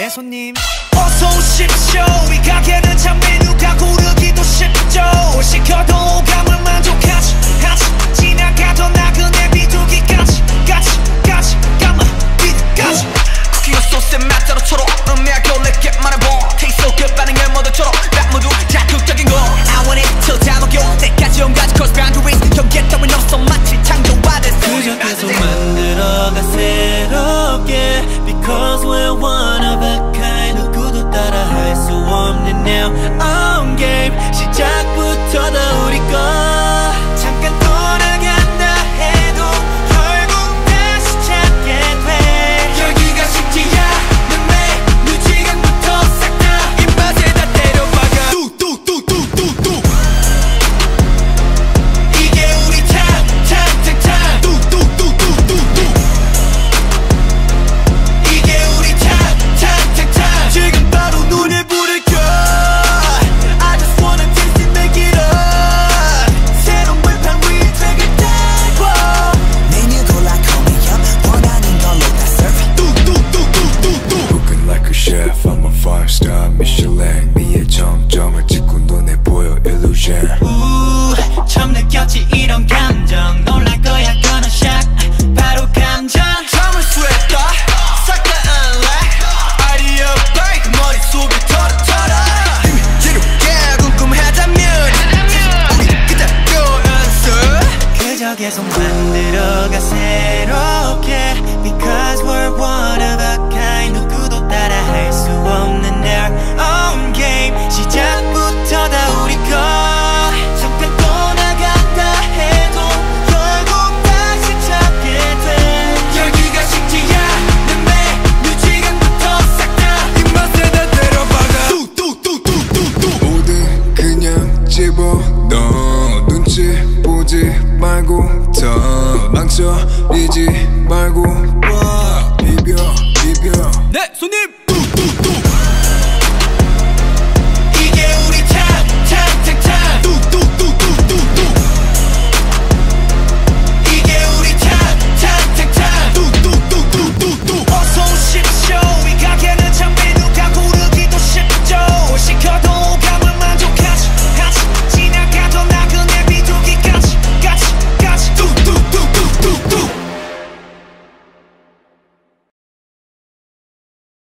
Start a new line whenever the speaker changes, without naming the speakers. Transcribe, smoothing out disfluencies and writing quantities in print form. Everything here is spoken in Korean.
네 손님
어서 오십시오. 이 가게는 참 메뉴가 고르기도 쉽죠. 뭘 시켜도 오감을 만족하지 지나가던 나그네 비둘기까지 까마 비둘기까지
쿠키와 소스의 맛대로 초록 음미하고 내게 말해봐 Taste so good 반응을 모두처럼 딱 모두 자극적인 거 I want it till 다 먹여 때까지 온가지 cross boundaries 경계 따윈 없어 마치 창조받은
그저 계속 만들어가 새롭게 Because we're one of a kind 누구도 따라 할 수 없는 now on game 시작부터 다 우리 거 잠깐 떠나간다 해도 결국 다시 찾게 돼 여기가 식지야 내 메뉴 지금부터 싹 다 입맛에 다 때려박아 뚝뚝뚝뚝뚝뚝 이게 우리 탑탑탑탑 뚝뚝뚝뚝뚝뚝 이게 우리 탑탑탑탑 지금 바로 눈에 불을 켜 I just wanna taste it make it up 새로운 불판 위에 트랙을 달고
메뉴 골라 call me up 원하는 걸로 다 serve
뚝뚝뚝뚝뚝뚝
Cooking like a chef, I'm a 5-star Michelin 미의 정점을 찍고 눈에 보여 illusion
처음 느꼈지 이런 감정 놀랄 거야 gonna shock 바로 감정
잠을 수했다 싹 다 unlock 아이디어 break 머릿속을 털어털어 지루게 궁금하다면 우리 그대로 answer
그저 계속 만들어가 새롭게 Because we're one of a kind 누구도 따라 할 수 없는 their own game 시작부터 다 우리 거 잠깐 떠나간다 해도 결국 다시 찾게 돼 여기가 식지야 내 메뉴 지금부터 싹 다 입맛에 다 때려박아 뚝뚝뚝뚝뚝뚝
뭐든 그냥 집어넣어 눈치 보지 말고 더 망설이지 말고 비벼
네 손님